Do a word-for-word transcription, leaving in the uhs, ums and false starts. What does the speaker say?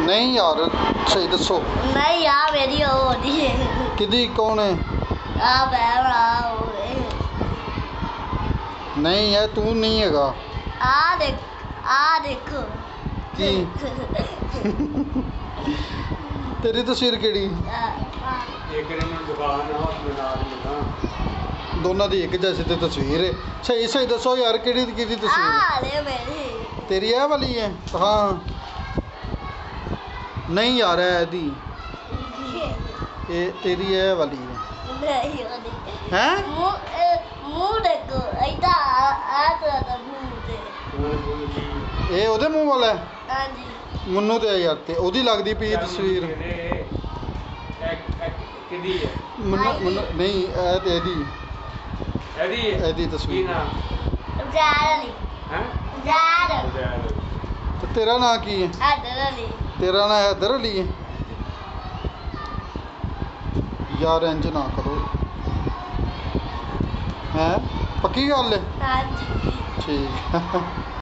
नहीं यार सही दसो। नहीं यार मेरी वो होती है। किदी कौन है? आ बैरा नहीं है तू नहीं हैगा। आ देख आ देखो की तेरी तस्वीर केड़ी? दोनों दी एक जैसी तो तस्वीर है। सही सही दसो यार केड़ी केड़ी तस्वीर मेरी तेरी है वाली है? हाँ नहीं यार है दी ये तेरी है वाली है नहीं वाली हैं? मुंह मुंह देखो ऐसा आ तो मुंह ते ये ओदे मुंह वाला है? हां जी मन्नू ते यार ते ओदी लगदी पई तस्वीर किदी है मन्नू नहीं ए ते एदी एदी एदी तस्वीर जाली हैं जार तो तेरा नाम की है? अदरली तेरा नाम हैदर अली है यार इंज ना करो हैं पक्की गल है हां जी ठीक